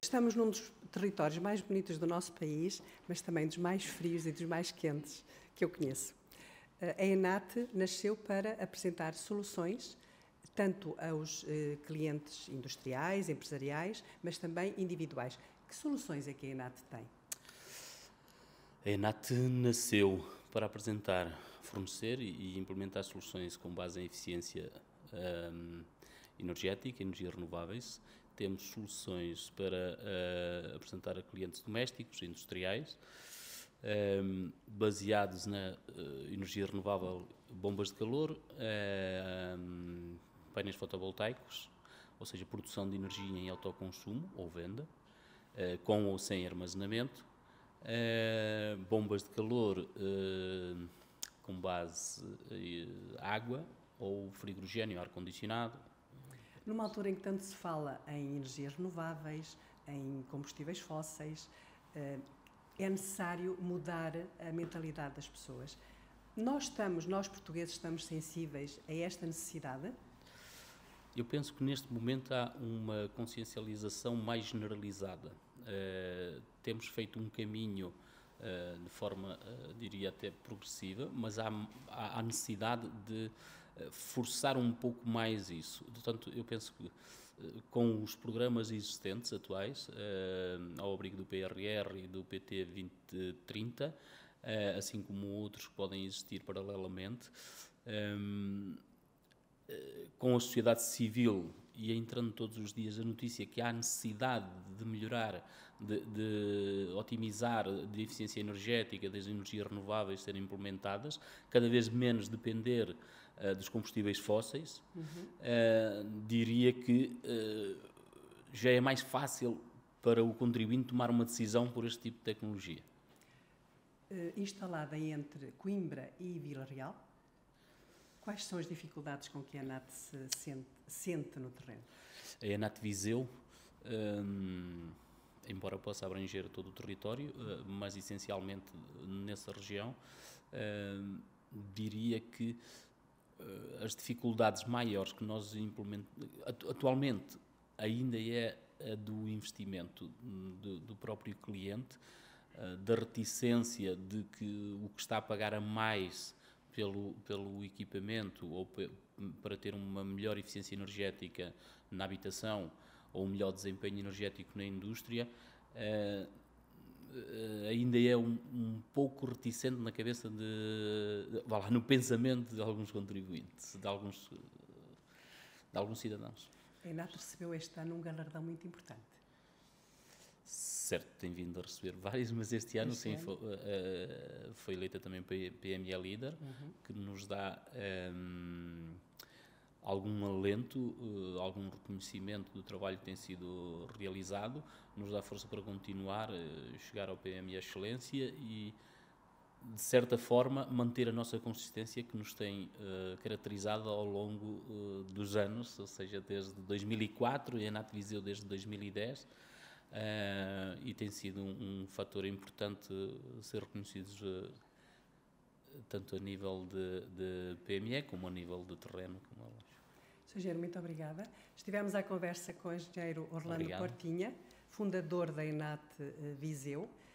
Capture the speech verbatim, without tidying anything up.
Estamos num dos territórios mais bonitos do nosso país, mas também dos mais frios e dos mais quentes que eu conheço. A Enate nasceu para apresentar soluções tanto aos eh, clientes industriais, empresariais, mas também individuais. Que soluções é que a Enate tem? A Enate nasceu para apresentar, fornecer e implementar soluções com base em eficiência um, energética, energias renováveis. Temos soluções para uh, apresentar a clientes domésticos, industriais, um, baseados na uh, energia renovável, bombas de calor, uh, painéis fotovoltaicos, ou seja, produção de energia em autoconsumo ou venda, uh, com ou sem armazenamento, uh, bombas de calor uh, com base em uh, água ou frigorígeno, ar-condicionado. Numa altura em que tanto se fala em energias renováveis, em combustíveis fósseis, uh, é necessário mudar a mentalidade das pessoas. Nós estamos, nós portugueses, estamos sensíveis a esta necessidade? Eu penso que neste momento há uma consciencialização mais generalizada. Uh, temos feito um caminho uh, de forma, uh, diria até progressiva, mas há, há necessidade de uh, forçar um pouco mais isso. Portanto, eu penso que uh, com os programas existentes atuais, uh, ao abrigo do P R R e do P T vinte trinta, uh, assim como outros que podem existir paralelamente, um, com a sociedade civil e entrando todos os dias a notícia que há necessidade de melhorar, de, de otimizar, de eficiência energética, das energias renováveis serem implementadas, cada vez menos depender uh, dos combustíveis fósseis, uhum. uh, diria que uh, já é mais fácil para o contribuinte tomar uma decisão por este tipo de tecnologia. Uh, instalada entre Coimbra e Vila Real, quais são as dificuldades com que a Enate se sente, sente no terreno? A Enate Viseu, um, embora possa abranger todo o território, uh, mas essencialmente nessa região, uh, diria que uh, as dificuldades maiores que nós implementamos, atualmente ainda é a do investimento do, do próprio cliente, uh, da reticência de que o que está a pagar a mais Pelo, pelo equipamento ou pe, para ter uma melhor eficiência energética na habitação ou um melhor desempenho energético na indústria, uh, uh, ainda é um, um pouco reticente na cabeça de, de vá lá, no pensamento de alguns contribuintes, de alguns, de alguns cidadãos. A Enate recebeu este ano um galardão muito importante. Certo, tem vindo a receber vários, mas este ano, este sim, ano? Foi, uh, foi eleita também P M E Líder, uhum. que nos dá um, algum alento, uh, algum reconhecimento do trabalho que tem sido realizado, nos dá força para continuar, uh, chegar ao P M E Excelência e, de certa forma, manter a nossa consistência que nos tem uh, caracterizado ao longo uh, dos anos, ou seja, desde dois mil e quatro e a Enate Viseu desde dois mil e dez, Uh, e tem sido um, um fator importante ser reconhecidos uh, tanto a nível de, de P M E como a nível de terreno. Como senhor Engenheiro, muito obrigada. Estivemos à conversa com o engenheiro Orlando Obrigado. Portinha, fundador da Enate uh, Viseu.